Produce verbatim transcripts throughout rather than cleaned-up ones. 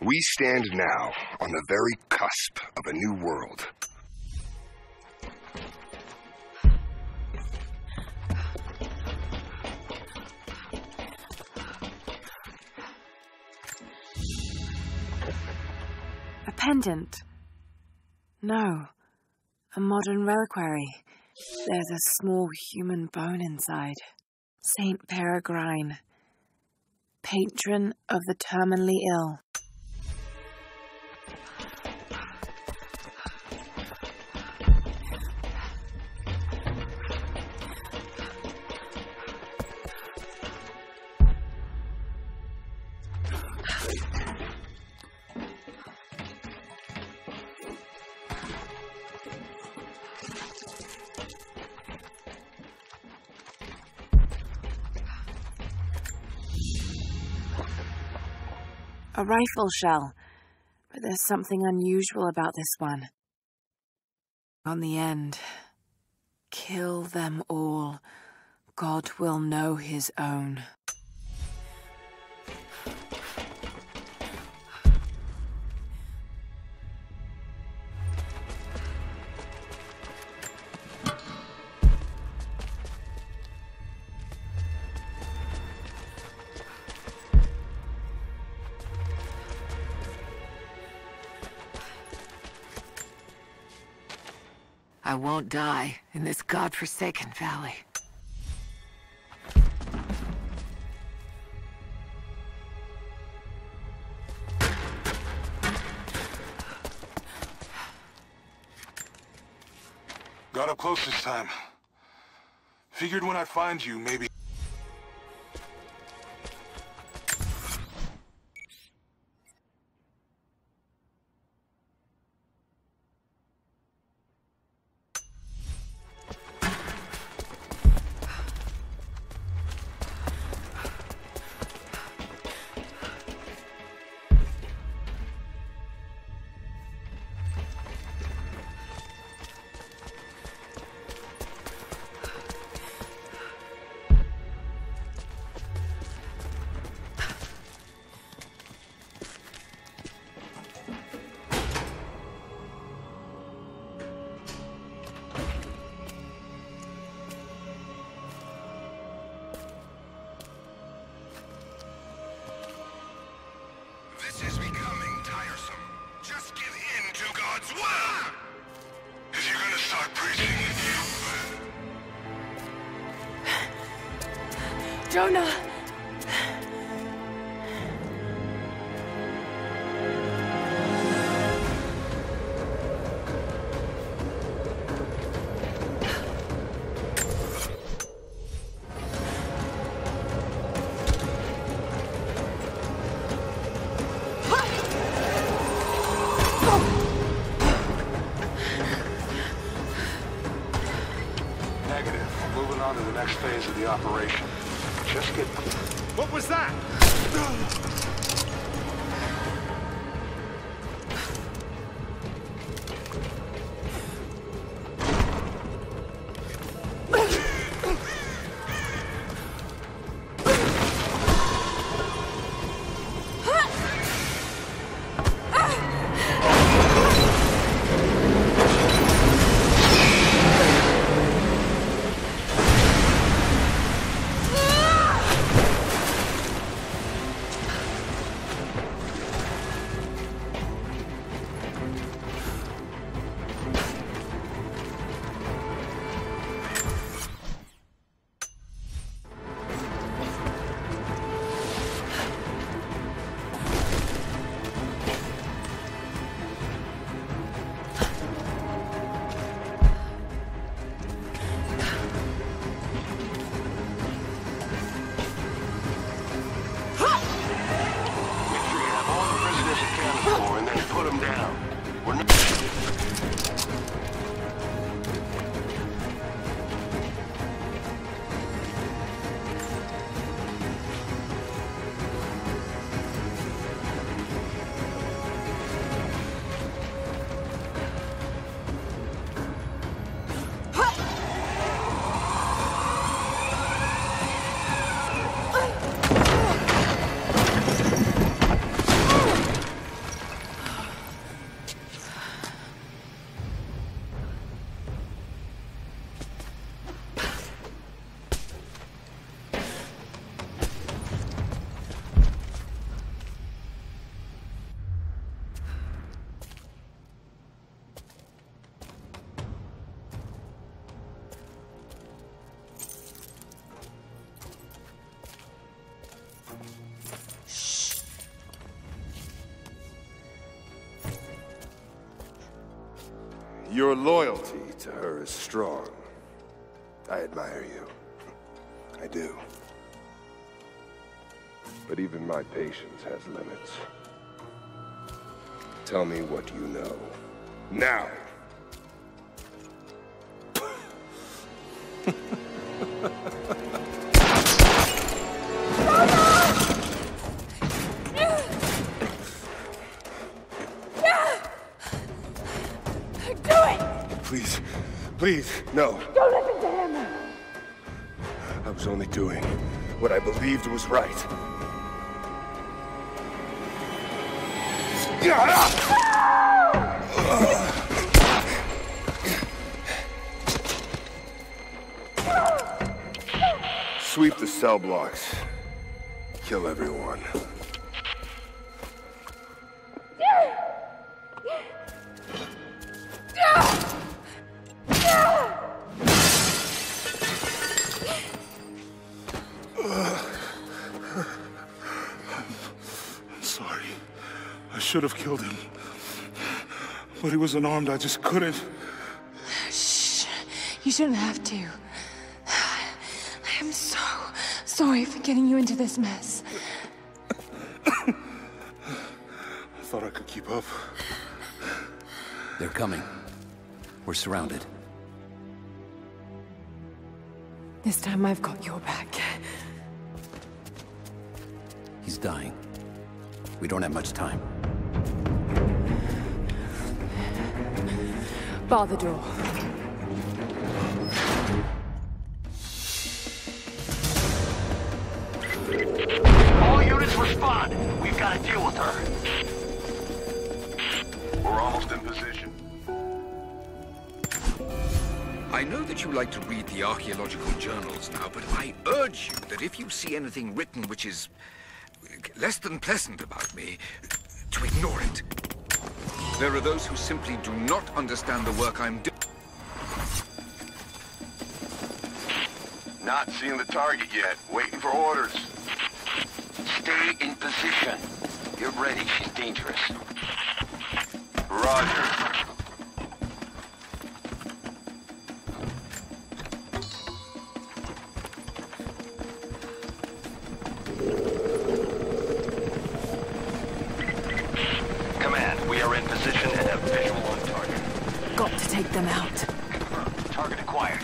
We stand now on the very cusp of a new world. A pendant? No. A modern reliquary. There's a small human bone inside. Saint Peregrine, patron of the terminally ill. A rifle shell, but there's something unusual about this one. On the end, kill them all. God will know his own. I won't die in this godforsaken valley. Got up close this time. Figured when I find you, maybe... This is becoming tiresome. Just give in to God's will! If you're gonna start preaching, you... Jonah! On to the next phase of the operation. Just get... What was that? Your loyalty to her is strong. I admire you. I do. But even my patience has limits. Tell me what you know. Now! Please, please, no. Don't listen to him! I was only doing what I believed was right. Sweep the cell blocks. Kill everyone. I should have killed him. But he was unarmed, I just couldn't. Shh. You shouldn't have to. I am so sorry for getting you into this mess. I thought I could keep up. They're coming. We're surrounded. This time I've got your back. He's dying. We don't have much time. Bar the door. All units respond. We've got to deal with her. We're almost in position. I know that you like to read the archaeological journals now, but I urge you that if you see anything written which is less than pleasant about me, to ignore it. There are those who simply do not understand the work I'm doing. Not seeing the target yet. Waiting for orders. Stay in position. Get ready. She's dangerous. Roger. Got to take them out. Confirmed. Target acquired.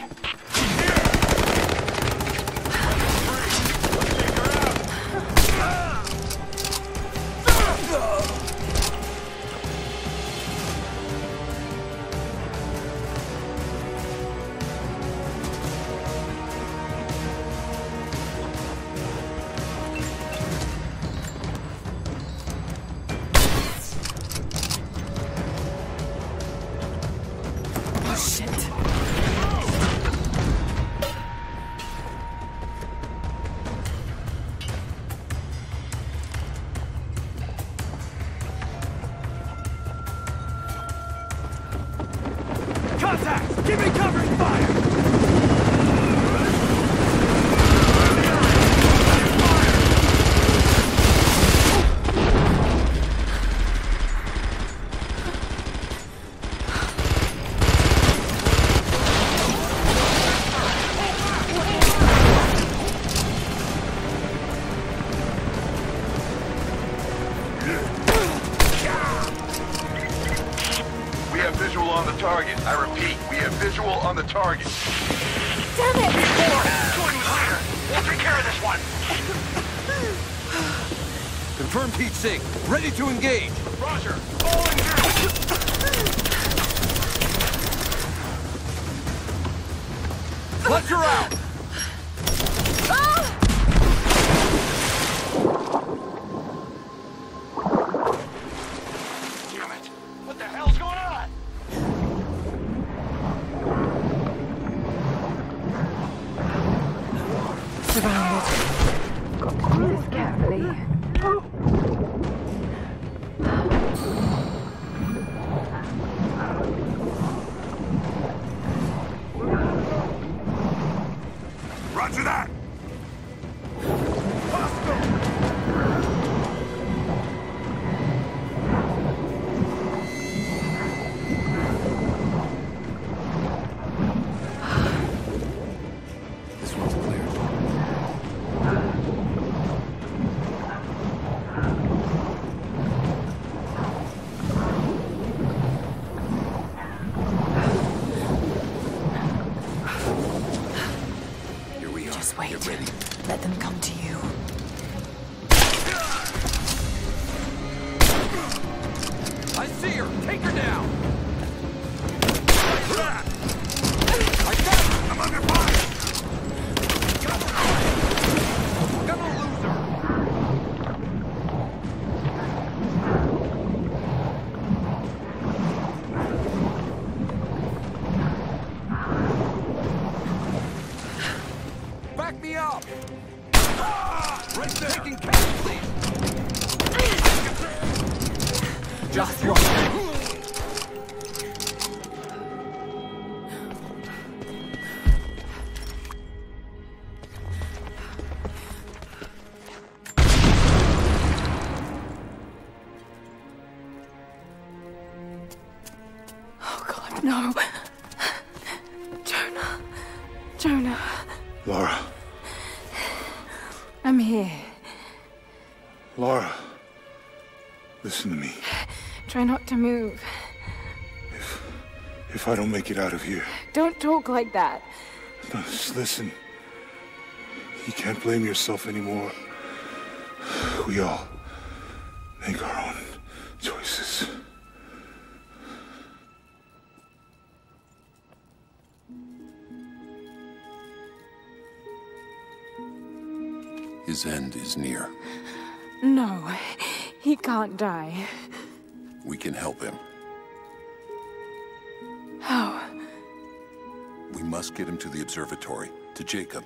Contact! Give me covering fire! Target. I repeat, we have visual on the target. Damn it! Going with leader. We'll take care of this one. Confirm Pete Singh. Ready to engage. Roger. Falling through. Fletcher out! Damn it. What the hell's going on? Surrounded. Got to do this carefully. them come to you. I see her! Take her down! I'm under fire! Gonna lose her! Back me up! Right there! Taking casualties! Just one! No. Jonah. Jonah. Lara. I'm here. Lara. Listen to me. Try not to move. If... if I don't make it out of here... Don't talk like that. No, just listen. You can't blame yourself anymore. We all make our own choices. His end is near. No, he can't die. We can help him. How? We must get him to the observatory, to Jacob.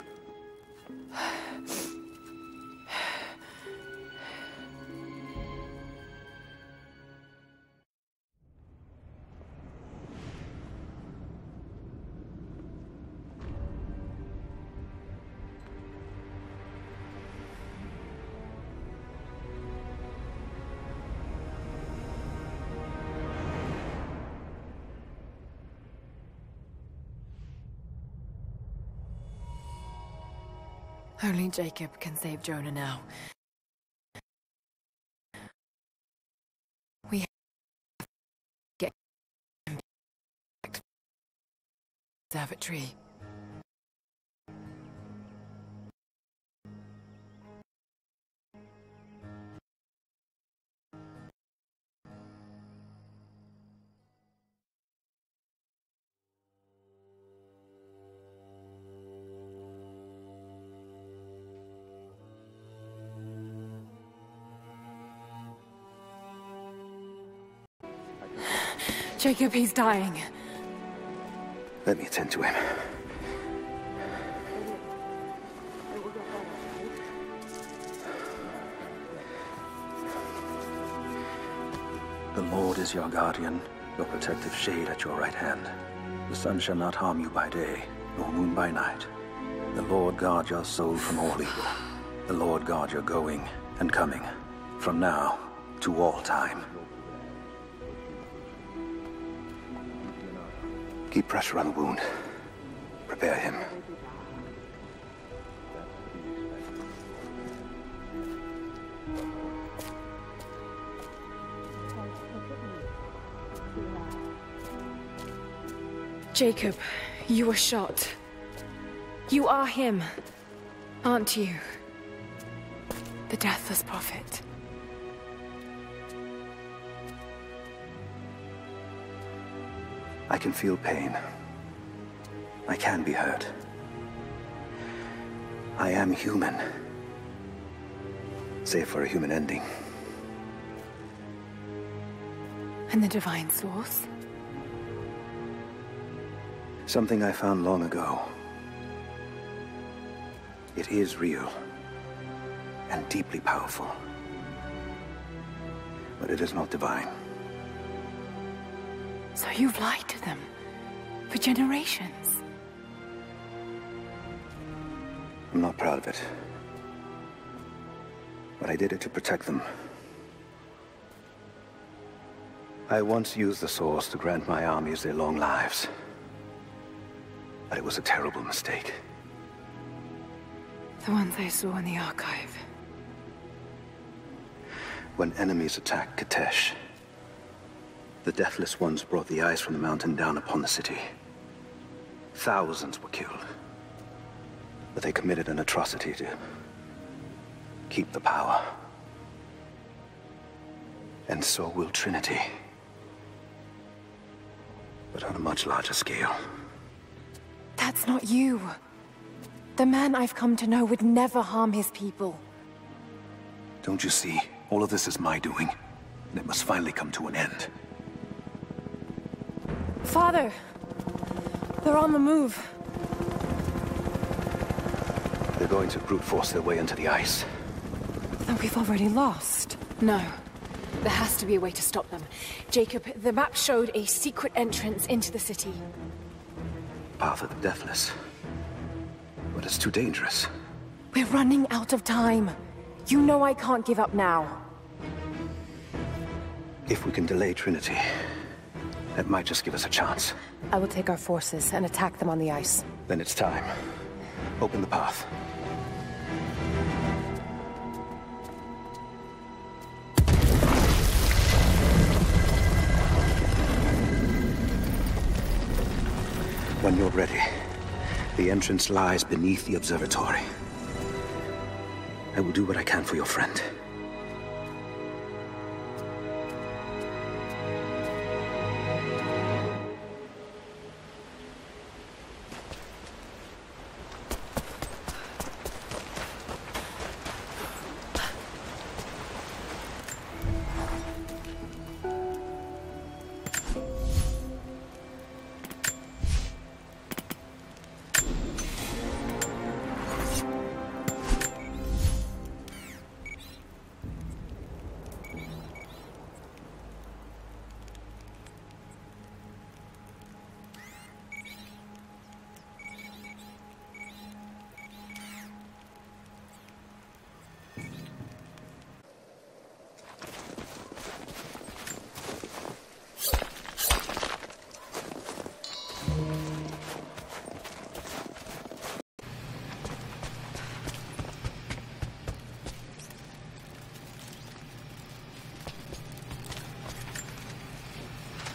Only Jacob can save Jonah now. We have to get him back to the observatory. Jacob, he's dying. Let me attend to him. The Lord is your guardian, your protective shade at your right hand. The sun shall not harm you by day, nor moon by night. The Lord guard your soul from all evil. The Lord guard your going and coming, from now to all time. Keep pressure on the wound. Prepare him. Jacob, you were shot. You are him, aren't you? The deathless prophet. I can feel pain. I can be hurt. I am human. Save for a human ending. And the divine source? Something I found long ago. It is real. And deeply powerful. But it is not divine. So you've lied to them for generations. I'm not proud of it. But I did it to protect them. I once used the Source to grant my armies their long lives. But it was a terrible mistake. The ones I saw in the archive. When enemies attacked Kitezh, the Deathless Ones brought the ice from the mountain down upon the city. Thousands were killed. But they committed an atrocity to keep the power. And so will Trinity. But on a much larger scale. That's not you. The man I've come to know would never harm his people. Don't you see? All of this is my doing. And it must finally come to an end. Father! They're on the move. They're going to brute force their way into the ice. Then we've already lost. No. There has to be a way to stop them. Jacob, the map showed a secret entrance into the city. Path of the Deathless. But it's too dangerous. We're running out of time. You know I can't give up now. If we can delay Trinity, that might just give us a chance. I will take our forces and attack them on the ice. Then it's time. Open the path. When you're ready, the entrance lies beneath the observatory. I will do what I can for your friend.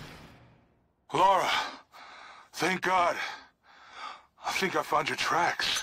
Lara, thank God. I think I found your tracks.